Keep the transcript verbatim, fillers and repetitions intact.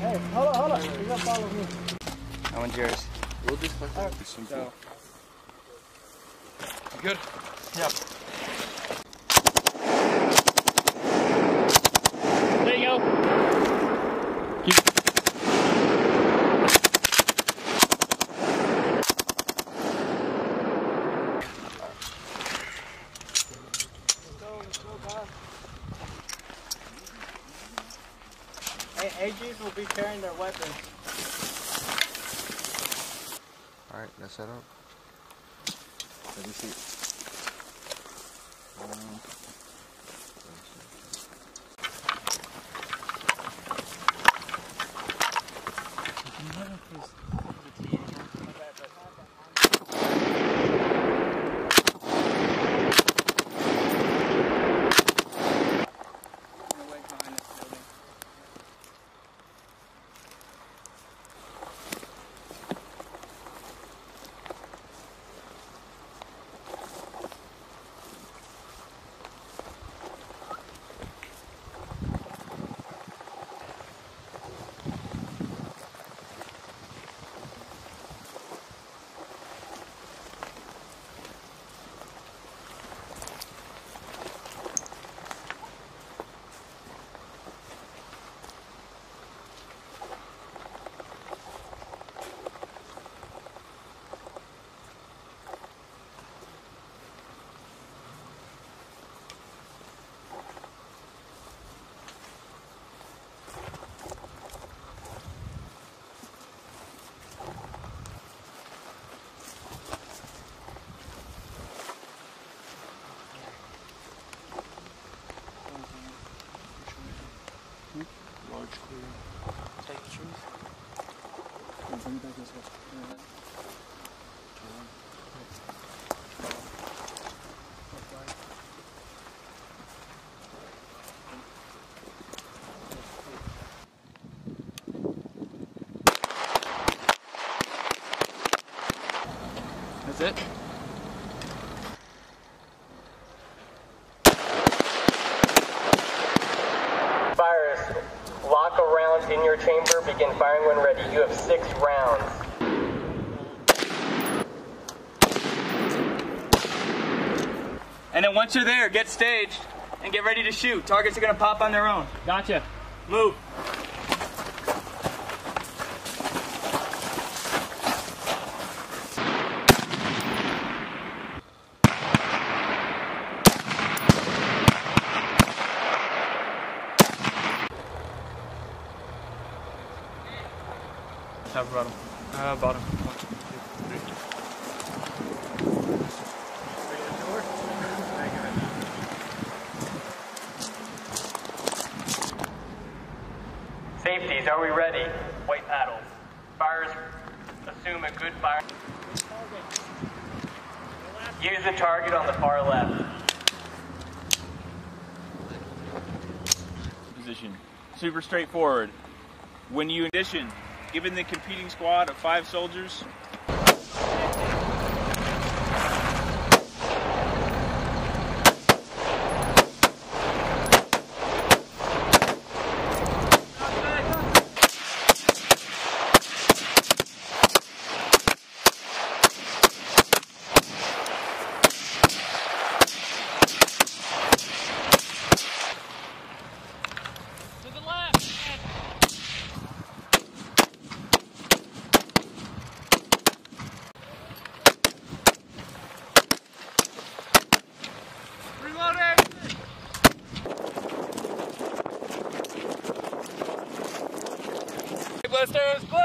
Hey, hold on, hold on. You gotta follow me. That one's yours. We'll just fucking Right. do simple. You good? Yep. There you go. A Gs will be carrying their weapons. Alright, let's set up. Let me see. Um, large clear. Take the trees. Yeah, bring it back this way. Yeah. That's it? Fires. Lock a round in your chamber. Begin firing when ready. You have six rounds. And then once you're there, get staged and get ready to shoot. Targets are gonna pop on their own. Gotcha. Move. Top or bottom? Uh, bottom. One, two, three. Safeties, are we ready? White paddles. Fires, assume a good fire. Use the target on the far left. Position. Super straightforward. When you addition, given the competing squad of five soldiers, Blasters,